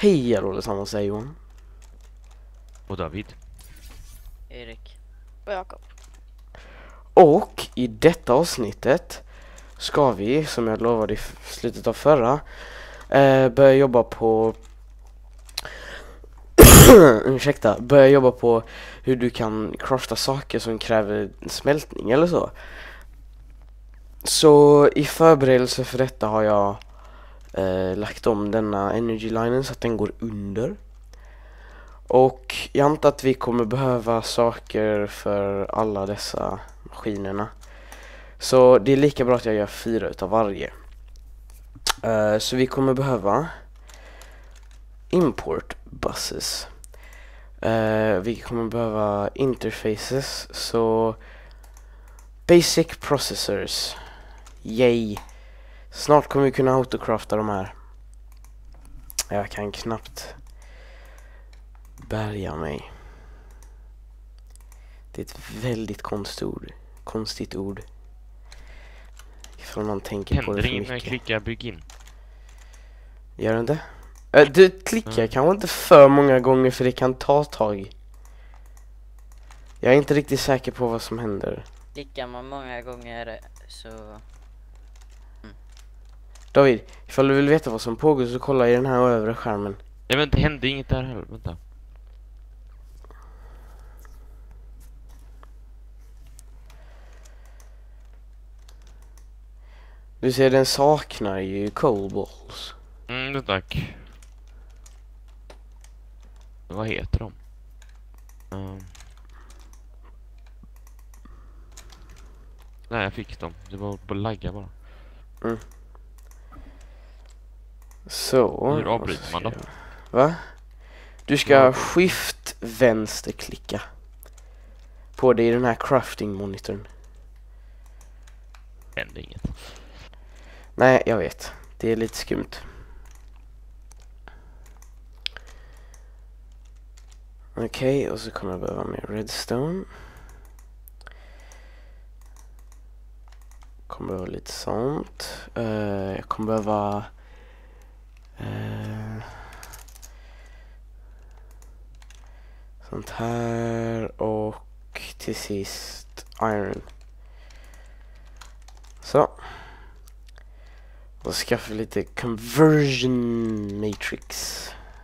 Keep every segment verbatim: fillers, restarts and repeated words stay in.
Hej allesammans, säger Johan. Och David. Erik. Och Jakob. Och i detta avsnittet ska vi, som jag lovade i slutet av förra, eh, börja jobba på ursäkta, börja jobba på hur du kan crafta saker som kräver smältning eller så. Så i förberedelse för detta har jag eh, lagt om denna energy linen så att den går under. Och jag antar att vi kommer behöva saker för alla dessa maskinerna. Så det är lika bra att jag gör fyra utav varje. Uh, så vi kommer behöva import buses. Uh, vi kommer behöva interfaces. Så basic processors. Yay. Snart kommer vi kunna autocrafta de här. Jag kan knappt bärga mig. Det är ett väldigt konstigt ord. Konstigt ord. Ifall man tänker Händer på det för inget när jag mycket. klickar bygg in. Gör det inte? Äh, du klickar Mm. kanske inte för många gånger för det kan ta tag. Jag är inte riktigt säker på vad som händer. Klickar man många gånger så... David, ifall du vill veta vad som pågår så kolla i den här övre skärmen. Nej men det hände inget där heller, vänta. Du ser, den saknar ju coal balls. Mm, det tack. Vad heter de? Um. Nej, jag fick dem. Det var på lagga bara. Mm. Så. Hur avbryter man då? Va? Du ska shift vänsterklicka på det i den här crafting monitorn. Hände inget. Nej, jag vet. Det är lite skumt. Okej, okay, och så kommer jag behöva mer redstone. Kommer behöva lite sånt. Uh, jag kommer behöva... Uh, sånt här. Och till sist iron. Så. Och skaffa lite conversion matrix.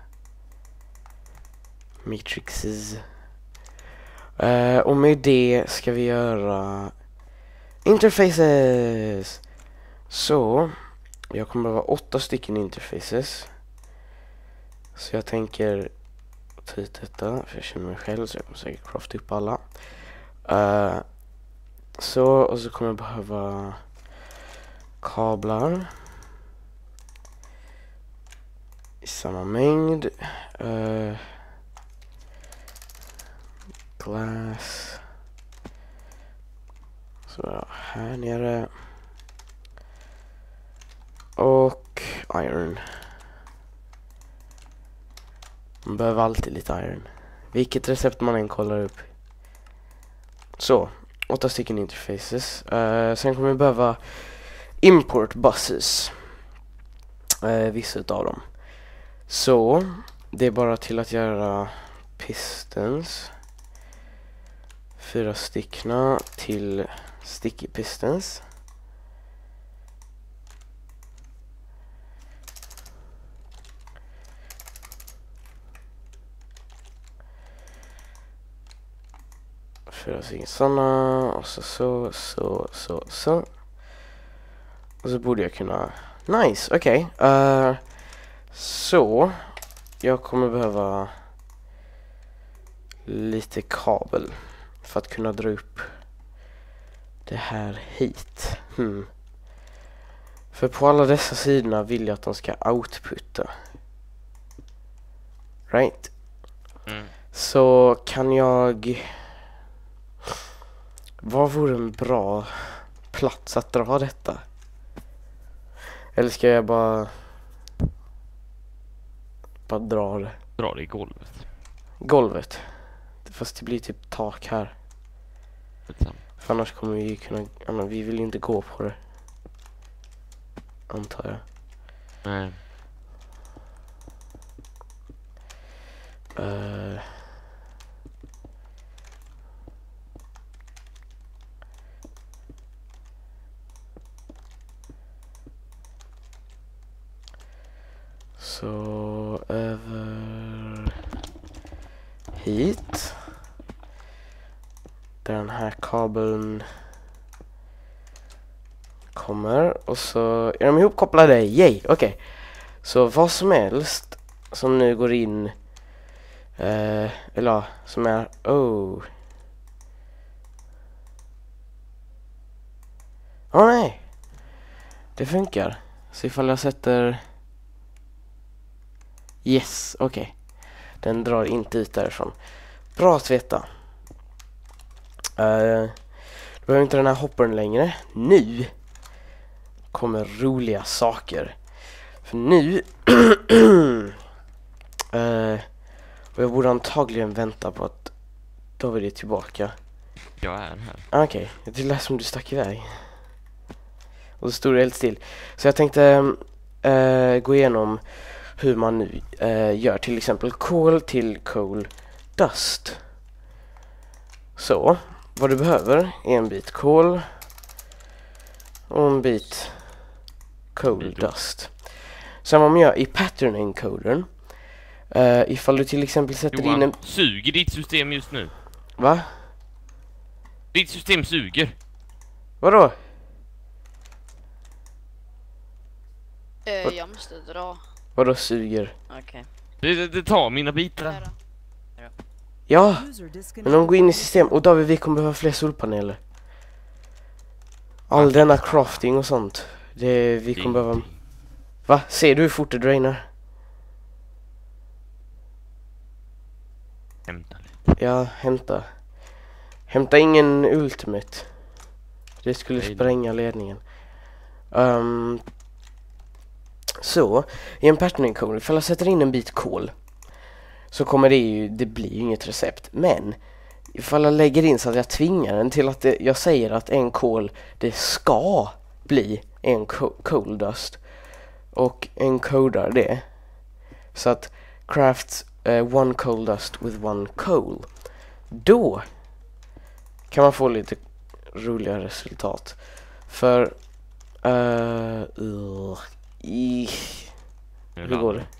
Matrixes. Uh, och med det ska vi göra interfaces. Så jag kommer behöva åtta stycken interfaces. Så jag tänker ta hit detta, för jag känner mig själv så jag kommer säkert crafta upp alla. Uh, så, och så kommer jag behöva kablar i samma mängd. Uh, glass. Så här nere. Och iron. Man behöver alltid lite iron. Vilket recept man än kollar upp. Så, åtta stycken interfaces. Uh, sen kommer vi behöva import buses. Uh, vissa utav dem. Så, det är bara till att göra pistons. Fyra styckna till sticky pistons. Fyra stycken sådana. Och så, så, så, så, så. Och så borde jag kunna... Nice, okej. Okay. Uh, så, jag kommer behöva lite kabel för att kunna dra upp det här hit. Hmm. För på alla dessa sidorna vill jag att de ska outputta. Right? Mm. Så kan jag... Vad vore en bra plats att dra detta? Eller ska jag bara... Bara dra det? Dra det i golvet. Golvet. Fast det blir typ tak här. Liksom. För annars kommer vi kunna... Ja, men vi vill ju inte gå på det. Antar jag. Nej. Uh, så över hit. Där den här kabeln kommer. Och så är de ihopkopplade. Yay, okej. Okay. Så vad som helst som nu går in. Uh, eller som är... Oh. Åh oh, nej. Det funkar. Så ifall jag sätter... Yes, okej. Okay. Den drar inte ut därifrån. Bra att veta. Uh, då behöver inte den här hopparen längre. Nu kommer roliga saker. För nu... uh, och jag borde antagligen vänta på att David är tillbaka. Jag är här. Okej, okay. Det lät som du stack iväg. Och då stod det helt still. Så jag tänkte uh, gå igenom hur man nu uh, gör till exempel kol till coal dust. Så, vad du behöver är en bit kol och en bit coal dust. Sen vad man gör i pattern encodern, uh, ifall du till exempel sätter Johan, in en... suger ditt system just nu? Va? Ditt system suger. Vadå? Uh, jag måste dra. Vadå suger? Okej. Okay. Det, det, det tar mina bitar. Ja, men de går in i system. Och David, vi kommer behöva fler solpaneler. All denna crafting och sånt. Det vi kommer behöva... Va? Ser du hur fort det drainar? Hämta. Ja, hämta. Hämta ingen ultimate. Det skulle spränga ledningen. Um, så, i en pattern encoder, ifall jag sätter in en bit kol, så kommer det ju, det blir ju inget recept. Men ifall jag lägger in så att jag tvingar den till att det, jag säger att en kol, det ska bli en coal dust. Och encodar det. Så att crafts uh, one coal dust with one coal. Då kan man få lite roliga resultat. För uh, uh, i, hur går det?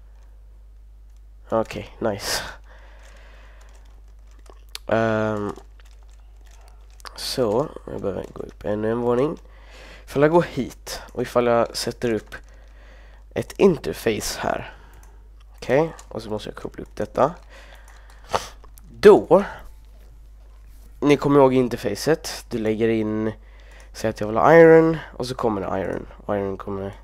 Okej, okay, nice. Um, så, jag behöver gå upp ännu en våning. Ifall jag går hit och ifall jag sätter upp ett interface här. Okej, okay, och så måste jag koppla upp detta. Då, ni kommer ihåg interfacet. Du lägger in, säg att jag vill ha iron, och så kommer det iron. Iron kommer...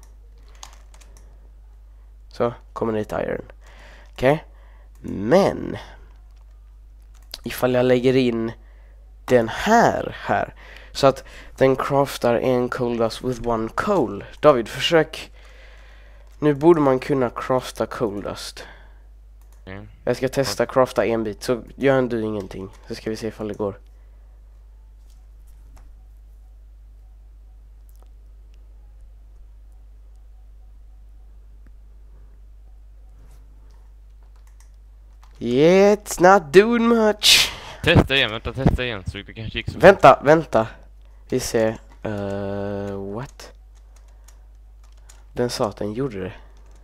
Så, kommer det ett iron. Okej, okay. Men ifall jag lägger in den här här, så att den craftar en coal dust with one coal. David, försök. Nu borde man kunna crafta coal dust. Mm. Jag ska testa crafta en bit, så gör du ingenting. Så ska vi se ifall det går. Yeah, it's not doing much. Testa igen, vänta, testa igen. Så det kanske gick så. Vänta, vänta. Vi ser. Uh, what? Den sa att den gjorde det.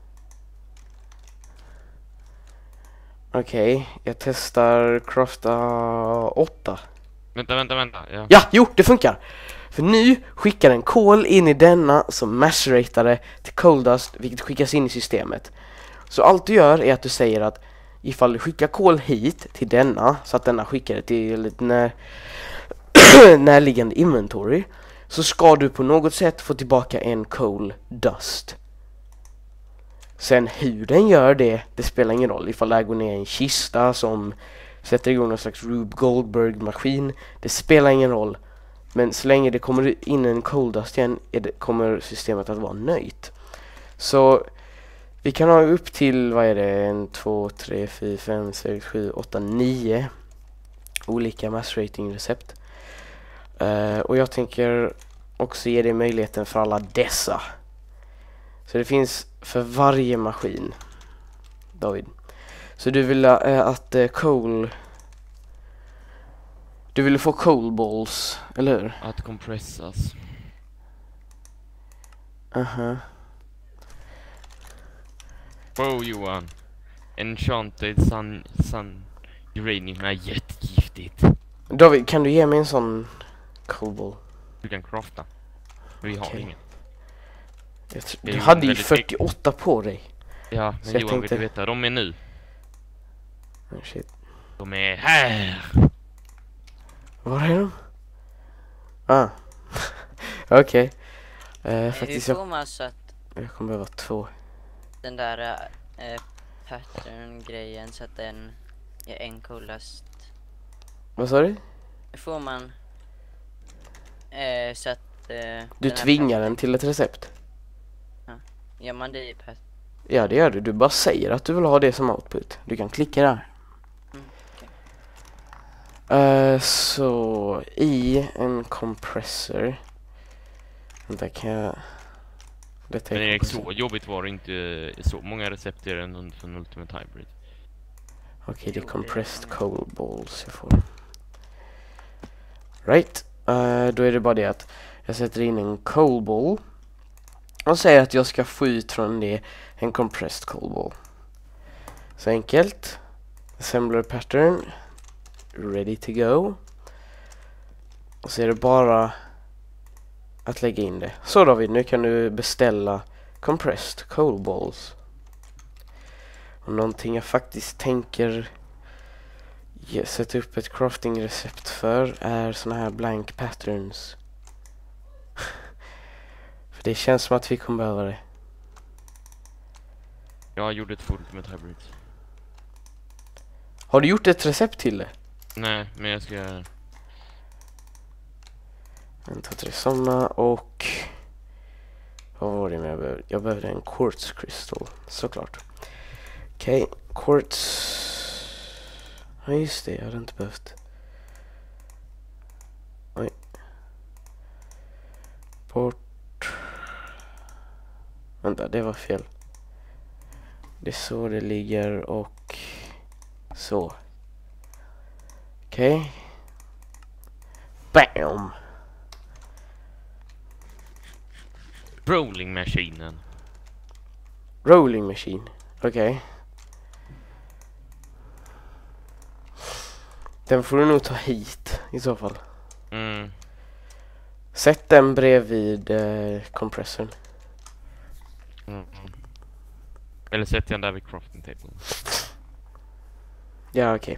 Okej, okay, jag testar crafta åtta. Vänta, vänta, vänta. Ja. ja, jo, det funkar. För nu skickar en kol in i denna som maceratar till coal dust, vilket skickas in i systemet. Så allt du gör är att du säger att ifall du skickar kol hit till denna, så att denna skickar det till när närliggande inventory, så ska du på något sätt få tillbaka en coal dust. Sen hur den gör det, det spelar ingen roll. Ifall det går ner i en kista som sätter igång någon slags Rube Goldberg-maskin, det spelar ingen roll. Men så länge det kommer in en coal dust igen, är det, kommer systemet att vara nöjt. Så vi kan ha upp till, vad är det, en, två, tre, fyra, fem, sex, sju, åtta, nio olika macerating-recept. Uh, och jag tänker också ge dig möjligheten för alla dessa. Så det finns för varje maskin, David. Så du vill äh, att äh, coal... Du vill få coal balls, eller hur? Att kompressas. Aha. Wow Johan. Enchanted sun, sun uranium är jättegiftigt. David, kan du ge mig en sån coal ball? Du kan crafta. Vi har Okej. ingen. Jag tr- Det är du ju hade ju väldigt fyrtioåtta på dig. Ja, Så men jag Johan tänkte- vill du veta, de är nu. Oh, shit. De är här. Var är de? Ah. Okej. Eh, Hur faktiskt, får jag, man så att jag kommer behöva två. den där äh, pattern-grejen så att den är en coolast? Vad sa du? Hur får man äh, så att äh, Du den här tvingar pattern- den till ett recept. Gör man det i pat- Ja, det gör du. Du bara säger att du vill ha det som output. Du kan klicka där. Mm, okej. Eh, så i en compressor. Vänta, kan jag... Detta är Men Erik, compressor. så jobbigt var det inte. Så många recept är det för en Ultimate Hybrid. Okej, det är Jo, det är compressed många. coal balls jag får. Right. Eh, då är det bara det att jag sätter in en coal ball. Och säger att jag ska få ut från det en compressed coal ball. Så enkelt. Assembler pattern. Ready to go. Och så är det bara att lägga in det. Så David, nu kan du beställa compressed coal balls. Och någonting jag faktiskt tänker ge, sätta upp ett crafting recept för är såna här blank patterns. För det känns som att vi kommer behöva det. Jag gjorde ett full Ultimate Hybrid. Har du gjort ett recept till det? Nej, men jag ska... En, två, tre sådana och... Vad var det med jag behövde? Jag behövde en quartz crystal, såklart. Okej, okay. Quartz... Ja just det, jag hade inte behövt. Oj. Bort. Vänta, det var fel. Det är så det ligger och... Så. Okej. Okay. Bam! Rolling maskinen. Rolling machine. Okej. Okay. Den får du nog ta hit i så fall. Mm. Sätt den bredvid eh, kompressorn. Mm. Eller sätter jag den där vid crafting table. Ja, okej.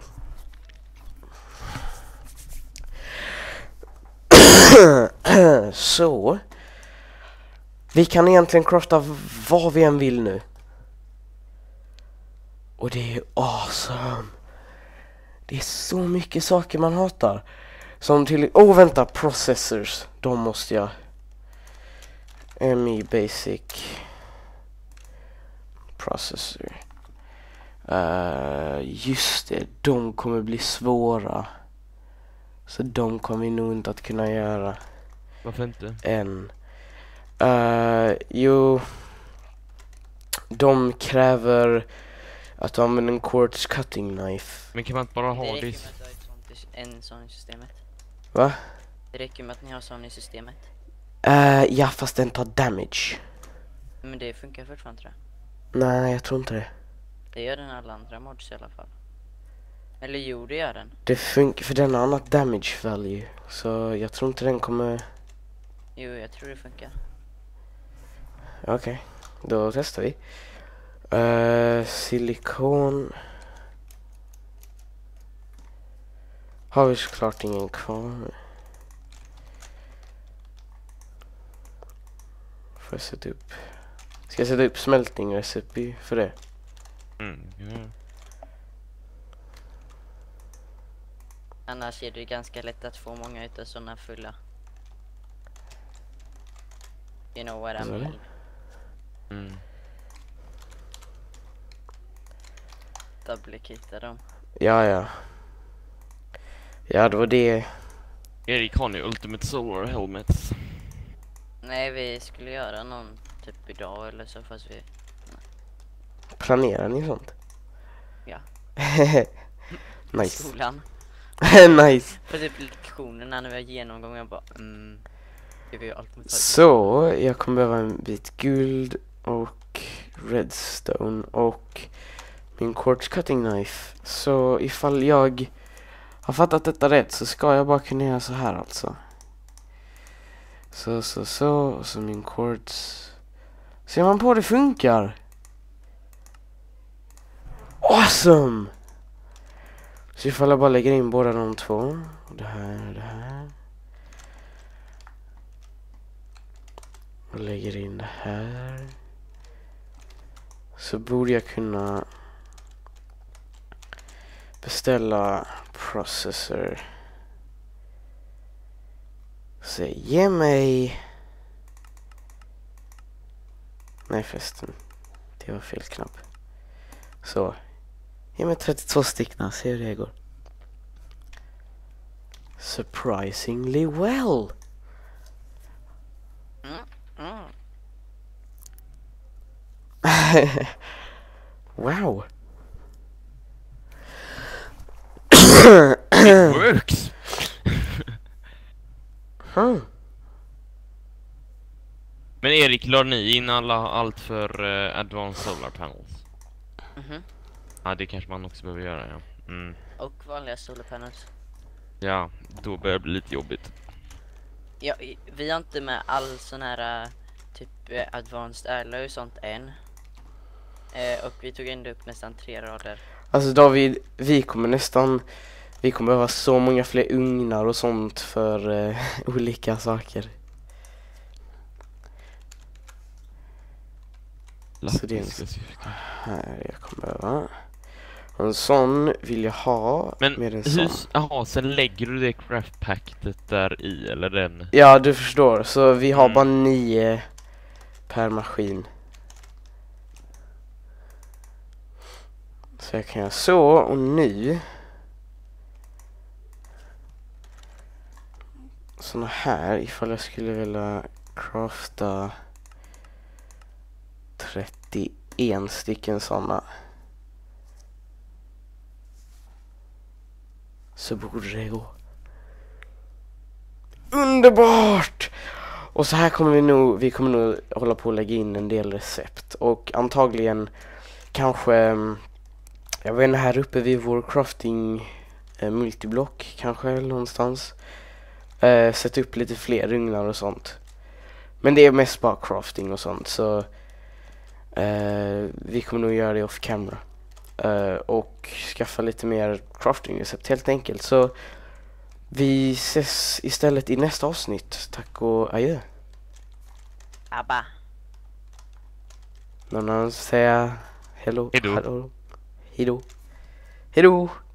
Okay. Så. Vi kan egentligen crafta vad vi än vill nu. Och det är awesome. Det är så mycket saker man hatar. Som till... Åh, oh, vänta. Processors. De måste jag... M E Basic... Processor. Uh, just det. De kommer bli svåra. Så de kommer vi nog inte att kunna göra. Varför inte? Än. Uh, jo... De kräver... Att du använder en quartz cutting knife. Men kan man inte bara Det ha räcker det? med att du har ett sånt i- en sån i systemet. Va? Det räcker med att ni har sån i systemet. Uh, ja, fast den tar damage. Men det funkar fortfarande tror jag. Nej, jag tror inte det. Det gör den alla andra mods i alla fall. Eller jo, det gör den. Det funkar, för den har annat damage value. Så jag tror inte den kommer... Jo, jag tror det funkar. Okej, okay. Då testar vi. Uh, silikon. Har vi såklart ingen kvar. Får jag sätta upp... Ska jag sätta upp smältning recipe för det? Mm. Ja. Annars är det ganska lätt att få många utav såna fulla. You know what I Vad sa du? mean. Mm. Dubbelkitta dem. Ja, ja. Ja, det var det. Erik har nu Ultimate Solar Helmets. Nej, vi skulle göra någon typ idag eller så, fast vi... Planerar ni sånt? Ja. Nice. Skolan. Nice. På typ lektionerna när vi har genomgång. Jag bara, mm. Det var ju allt med Så, jag kommer behöva en bit guld och redstone och min quartz cutting knife. Så ifall jag har fattat detta rätt så ska jag bara kunna göra så här alltså. Så, så, så. Och så min quartz. Ser man på det funkar. Awesome! Så ifall jag bara lägger in båda de två. Det här, det här. Och lägger in det här. Så borde jag kunna beställa processor. Så ge mig... Nej förresten. Det var fel knapp. Så. Ge mig trettiotvå stycken. Se hur det går. Surprisingly well. Mm. Mm. Wow. It works! huh. Men Erik, la ni in alla, allt för uh, Advanced Solar Panels? Mhm. Ja, det kanske man också behöver göra, ja. Mm. Och vanliga solar panels. Ja, då börjar det bli lite jobbigt. Ja, i- vi har inte med all sån här äh, typ äh, advanced alloy och sånt än. Eh, och vi tog ändå upp nästan tre rader. Alltså David, vi kommer nästan... Vi kommer behöva så många fler ugnar och sånt för eh, olika saker. Så det är en här jag kommer behöva. Och en sån vill jag ha Men med en hur, sån. jaha, sen lägger du det craft packet där i, eller den? Ja, du förstår. Så vi har Mm. bara nio per maskin. Så jag kan göra så, och nu såna här, ifall jag skulle vilja crafta trettioen stycken såna, så borde det gå. Underbart! Och så här kommer vi nog, vi kommer nog hålla på att lägga in en del recept. Och antagligen kanske, jag vet inte, här uppe vid vår crafting eh, multiblock kanske eller någonstans. Eh, sätta upp lite fler ugnar och sånt. Men det är mest bara crafting och sånt, så eh, vi kommer nog göra det off camera. Eh, och skaffa lite mer crafting recept helt enkelt. Så vi ses istället i nästa avsnitt. Tack och adjö. Abba. Någon annan säga hello? Hejdå. Hallå. Hejdå. Hejdå.